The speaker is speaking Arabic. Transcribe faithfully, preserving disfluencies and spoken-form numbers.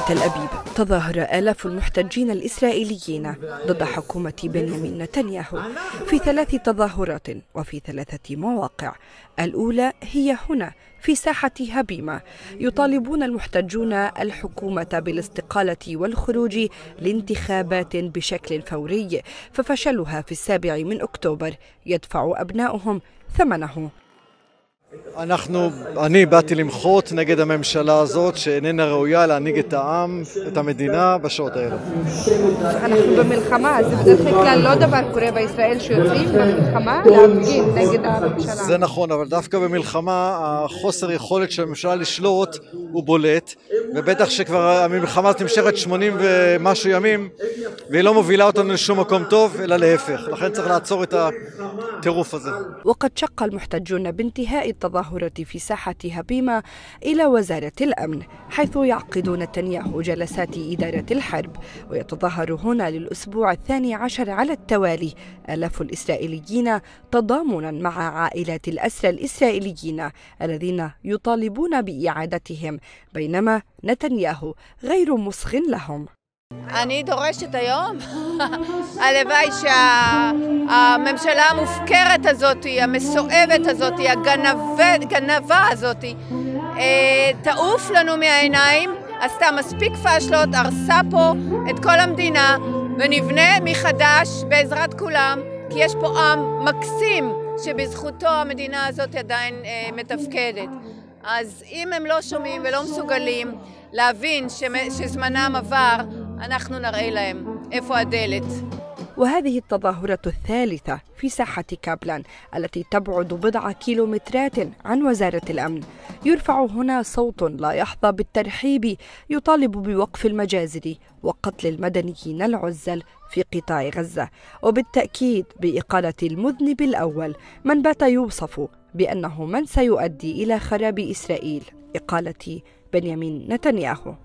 تل أبيب تظاهر آلاف المحتجين الإسرائيليين ضد حكومة بنيامين نتنياهو في ثلاث تظاهرات وفي ثلاثة مواقع. الأولى هي هنا في ساحة هبيمة، يطالبون المحتجون الحكومة بالاستقالة والخروج لانتخابات بشكل فوري، ففشلها في السابع من أكتوبر يدفع أبناؤهم ثمنه. אנחנו, אני באתי למחות נגד הממשלה הזאת שאיננה ראויה להנהיג את העם, את המדינה בשעות האלה. אנחנו במלחמה, זה בדרך כלל לא דבר קורה בישראל שיוצאים במלחמה להפגין נגד הממשלה. זה נכון, אבל דווקא במלחמה החוסר יכולת של הממשלה לשלוט הוא בולט, ובטח שכבר המלחמה הזאת נמשכת שמונים ומשהו ימים, והיא לא מובילה אותנו לשום מקום טוב, אלא להפך. לכן צריך לעצור את הטירוף הזה. وقد شق المحتجون بانتهاء التظاهرة في ساحة هبيمة إلى وزارة الأمن، حيث يعقد نتنياهو جلسات إدارة الحرب، ويتظاهر هنا للأسبوع الثاني عشر على التوالي آلاف الإسرائيليين تضامنا مع عائلات الأسرى الإسرائيليين الذين يطالبون بإعادتهم، بينما نتنياهو غير مصغ لهم. אני דורשת היום, הלוואי שהממשלה המופקרת הזאת, המסואבת הזאת, הגנבה הזאת, תעוף לנו מהעיניים, עשתה מספיק פשלות, הרסה פה את כל המדינה, ונבנה מחדש בעזרת כולם, כי יש פה עם מקסים שבזכותו המדינה הזאת עדיין מתפקדת. אז אם הם לא שומעים ולא מסוגלים להבין שזמנם עבר, אנחנו נראה להם איפה הדלת. وهذه التظاهرة الثالثة في ساحة كابلان التي تبعد بضع كيلومترات عن وزارة الأمن. يرفع هنا صوت لا يحظى بالترحيب يطالب بوقف المجازر وقتل المدنيين العزل في قطاع غزة، وبالتأكيد بإقالة المذنب الأول من بات يوصف بأنه من سيؤدي إلى خراب إسرائيل، إقالة بنيامين نتنياهو.